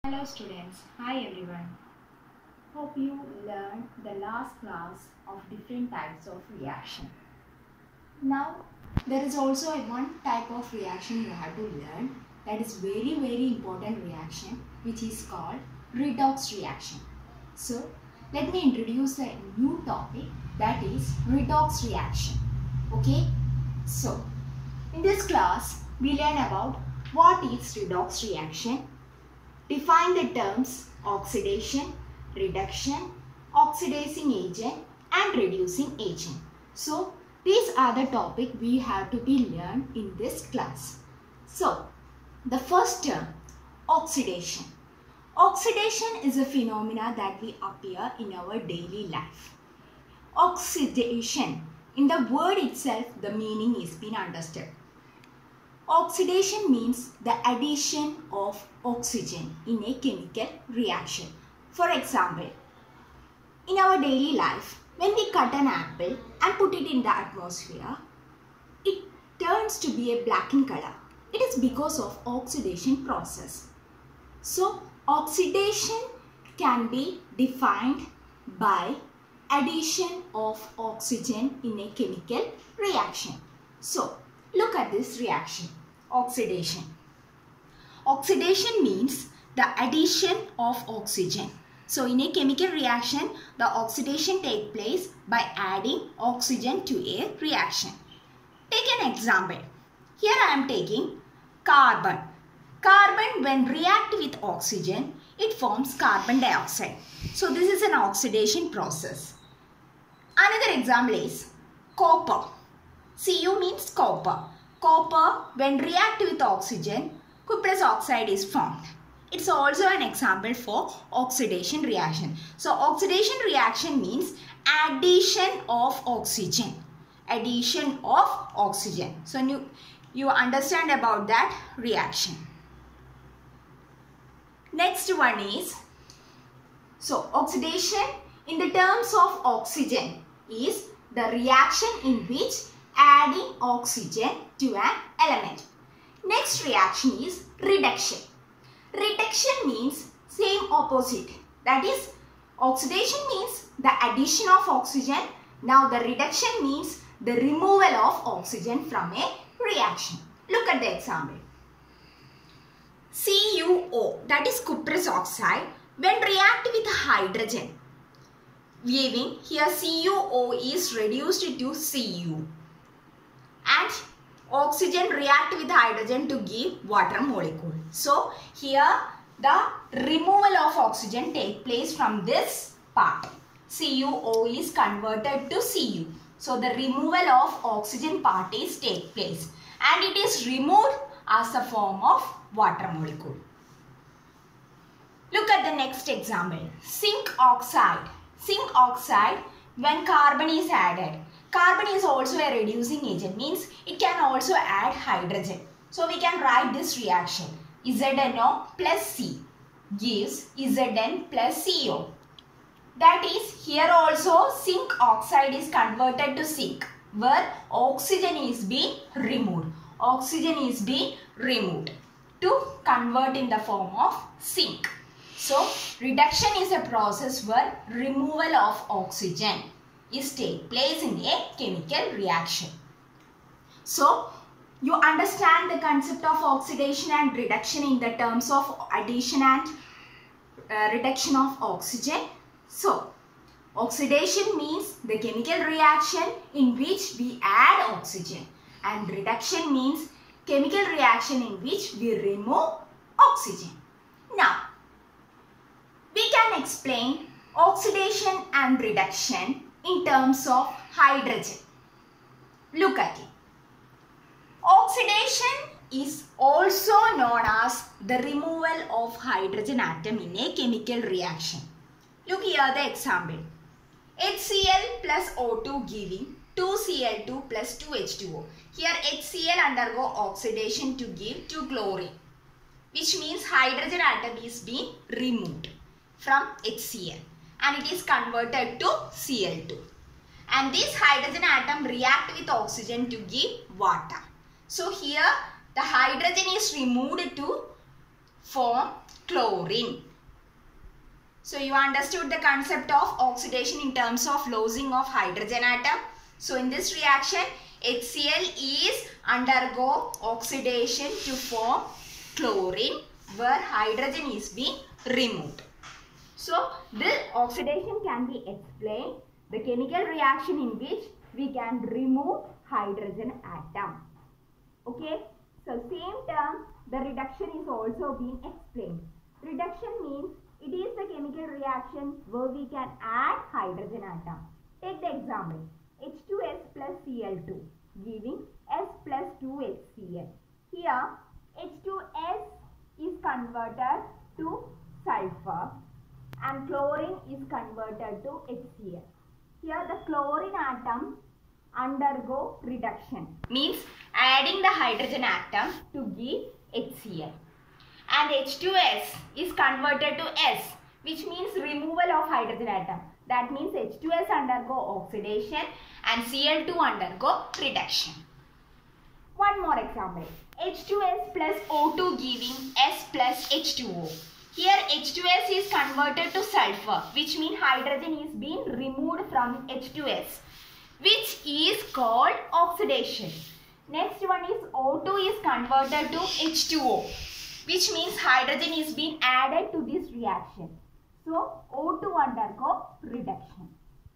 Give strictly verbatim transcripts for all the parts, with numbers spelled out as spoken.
Hello students, hi everyone. Hope you learned the last class of different types of reaction. Now there is also a one type of reaction you have to learn, that is very very important reaction, which is called redox reaction. So let me introduce a new topic, that is redox reaction. Okay, so in this class we learn about what is redox reaction, define the terms oxidation, reduction, oxidizing agent and reducing agent. So these are the topic we have to be learned in this class. So the first term, oxidation. Oxidation is a phenomena that will appear in our daily life. Oxidation, in the word itself the meaning is been understood. Oxidation means the addition of oxygen in a chemical reaction. For example, in our daily life, when we cut an apple and put it in the atmosphere, it turns to be a black in color. It is because of oxidation process. So, oxidation can be defined by addition of oxygen in a chemical reaction. So, look at this reaction, oxidation. Oxidation means the addition of oxygen. So in a chemical reaction, the oxidation takes place by adding oxygen to a reaction. Take an example. Here I am taking carbon. Carbon, when react with oxygen, it forms carbon dioxide. So this is an oxidation process. Another example is copper. Cu means copper. Copper, when react with oxygen, cuprous oxide is formed. It's also an example for oxidation reaction. So oxidation reaction means addition of oxygen. Addition of oxygen. So you, you understand about that reaction. Next one is, so oxidation in the terms of oxygen is the reaction in which adding oxygen to an element. Next reaction is reduction. Reduction means same opposite. That is, oxidation means the addition of oxygen. Now the reduction means the removal of oxygen from a reaction. Look at the example. C U O, that is cuprous oxide, when react with hydrogen, giving here C U O is reduced to C U. And oxygen react with hydrogen to give water molecule. So here the removal of oxygen take place from this part. C U O is converted to C U. So the removal of oxygen part is take place and it is removed as a form of water molecule. Look at the next example. Zinc oxide. Zinc oxide, when carbon is added. Carbon is also a reducing agent, means it can also add hydrogen. So we can write this reaction. Z N O plus C gives Z N plus C O. That is, here also zinc oxide is converted to zinc, where oxygen is being removed. Oxygen is being removed to convert in the form of zinc. So reduction is a process where removal of oxygen is take place in a chemical reaction. So you understand the concept of oxidation and reduction in the terms of addition and uh, reduction of oxygen. So oxidation means the chemical reaction in which we add oxygen, and reduction means chemical reaction in which we remove oxygen. Now we can explain oxidation and reduction in terms of hydrogen. Look at it. Oxidation is also known as the removal of hydrogen atom in a chemical reaction. Look here the example. HCl plus O two giving two C L two plus two H two O. Here HCl undergo oxidation to give two chlorine, which means hydrogen atom is being removed from HCl. And it is converted to C L two. And this hydrogen atom react with oxygen to give water. So here the hydrogen is removed to form chlorine. So you understood the concept of oxidation in terms of losing of hydrogen atom. So in this reaction, HCl is undergo oxidation to form chlorine where hydrogen is being removed. So this oxidation can be explained the chemical reaction in which we can remove hydrogen atom. Okay. So same term, the reduction is also being explained. Reduction means it is the chemical reaction where we can add hydrogen atom. Take the example, H two S plus Cl two giving S plus two H C l. Here H two S is converted to sulfur and chlorine is converted to H C l. Here the chlorine atom undergo reduction, means adding the hydrogen atom to give H C l. And H two S is converted to S, which means removal of hydrogen atom. That means H two S undergo oxidation and C l two undergo reduction. One more example, H two S plus O two giving S plus H two O. Here H two S is converted to sulfur, which means hydrogen is being removed from H two S, which is called oxidation. Next one is O two is converted to H two O, which means hydrogen is being added to this reaction. So O two undergo reduction.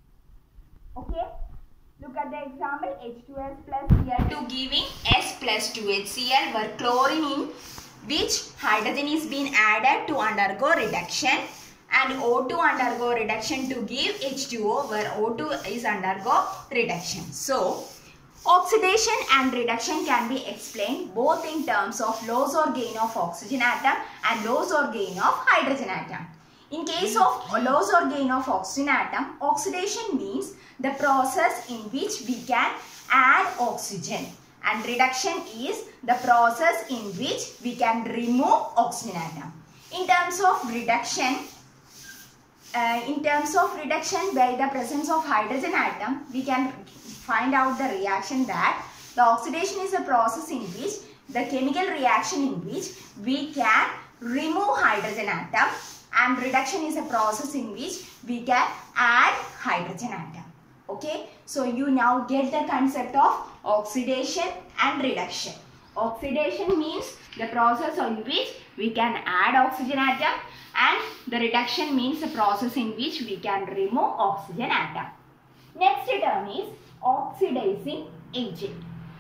Okay. Look at the example, H two S plus Cl two giving S plus two H C l where chlorine in which hydrogen is being added to undergo reduction, and O two undergo reduction to give H two O where O two is undergo reduction. So oxidation and reduction can be explained both in terms of loss or gain of oxygen atom and loss or gain of hydrogen atom. In case of loss or gain of oxygen atom, oxidation means the process in which we can add oxygen, and reduction is the process in which we can remove oxygen atom. In terms of reduction, uh, in terms of reduction by the presence of hydrogen atom, we can find out the reaction that the oxidation is a process in which the chemical reaction in which we can remove hydrogen atom, and reduction is a process in which we can add hydrogen atom. Okay, so you now get the concept of oxidation and reduction. Oxidation means the process in which we can add oxygen atom, and the reduction means the process in which we can remove oxygen atom. Next term is oxidizing agent.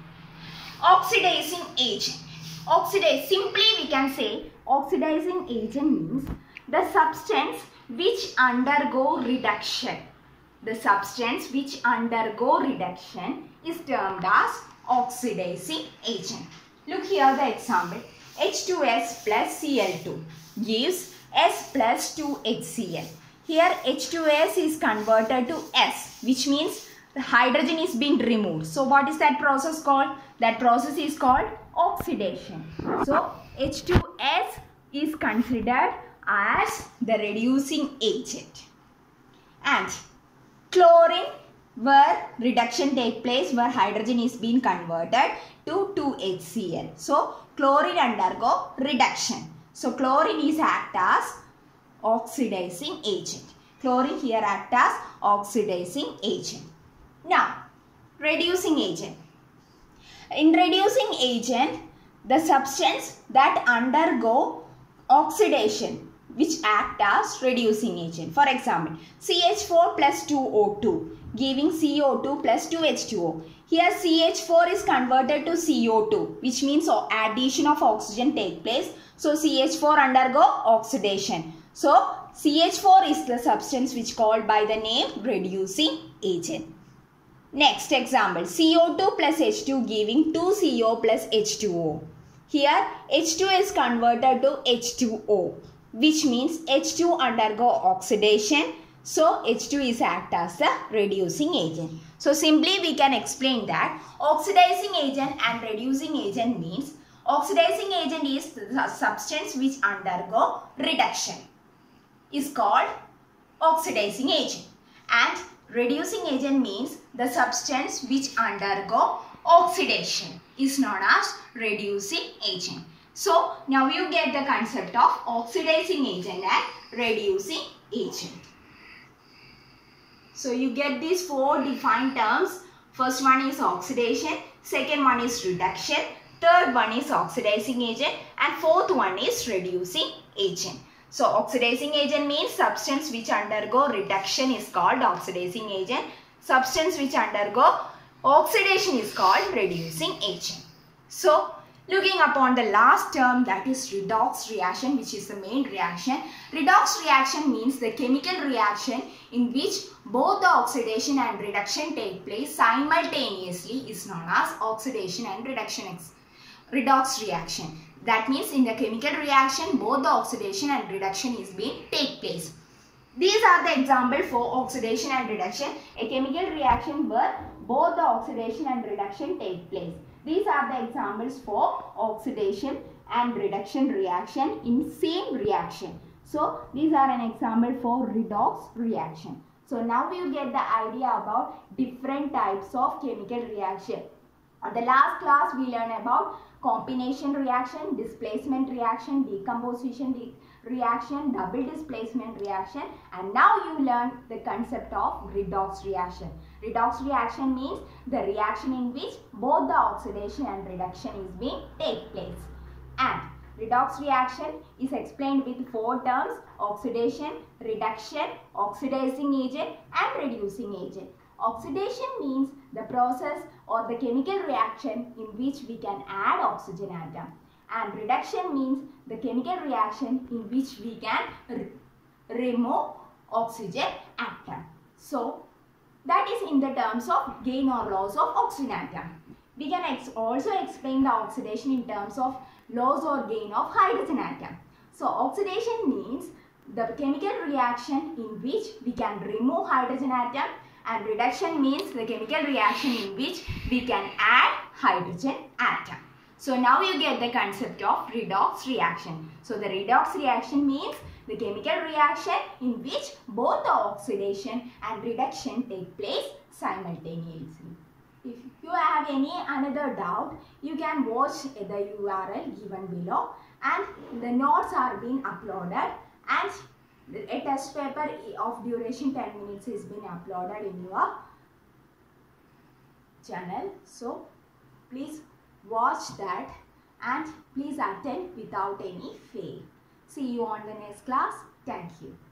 Oxidizing agent. Oxidize, simply we can say oxidizing agent means the substance which undergo reduction. The substance which undergo reduction is termed as oxidizing agent. Look here the example. H two S plus Cl two gives S plus two H C l. Here H two S is converted to S, which means the hydrogen is being removed. So what is that process called? That process is called oxidation. So H two S is considered as the reducing agent. And chlorine, where reduction take place, where hydrogen is being converted to two H C l. So chlorine undergo reduction. So chlorine is act as oxidizing agent. Chlorine here act as oxidizing agent. Now reducing agent. In reducing agent, the substance that undergo oxidation which act as reducing agent. For example, C H four plus two O two giving C O two plus two H two O. Here C H four is converted to C O two, which means addition of oxygen take place. So C H four undergo oxidation. So C H four is the substance which called by the name reducing agent. Next example, C O two plus H two giving two C O plus H two O. Here H two is converted to H two O, which means H two undergo oxidation. So H two is act as the reducing agent. So simply we can explain that oxidizing agent and reducing agent means oxidizing agent is the substance which undergo reduction is called oxidizing agent, and reducing agent means the substance which undergo oxidation is known as reducing agent. So now you get the concept of oxidizing agent and reducing agent. So you get these four defined terms. First one is oxidation, second one is reduction, third one is oxidizing agent, and fourth one is reducing agent. So oxidizing agent means substance which undergo reduction is called oxidizing agent. Substance which undergo oxidation is called reducing agent. So looking upon the last term, that is redox reaction, which is the main reaction. Redox reaction means the chemical reaction in which both the oxidation and reduction take place simultaneously is known as oxidation and reduction redox reaction. That means in the chemical reaction both the oxidation and reduction is being take place. These are the example for oxidation and reduction. A chemical reaction where both the oxidation and reduction take place. These are the examples for oxidation and reduction reaction in same reaction. So these are an example for redox reaction. So now you get the idea about different types of chemical reaction. In the last class we learned about combination reaction, displacement reaction, decomposition de reaction, double displacement reaction, and now you learn the concept of redox reaction. Redox reaction means the reaction in which both the oxidation and reduction is being take place. And redox reaction is explained with four terms: oxidation, reduction, oxidizing agent, and reducing agent. Oxidation means the process or the chemical reaction in which we can add oxygen atom. And reduction means the chemical reaction in which we can remove oxygen atom. So that is in the terms of gain or loss of oxygen atom. We can ex also explain the oxidation in terms of loss or gain of hydrogen atom. So oxidation means the chemical reaction in which we can remove hydrogen atom, and reduction means the chemical reaction in which we can add hydrogen atom. So now you get the concept of redox reaction. So the redox reaction means the chemical reaction in which both the oxidation and reduction take place simultaneously. If you have any another doubt, you can watch the U R L given below, and the notes are being uploaded, and a test paper of duration ten minutes is being uploaded in your channel. So please watch that and please attend without any fail. See you on the next class. Thank you.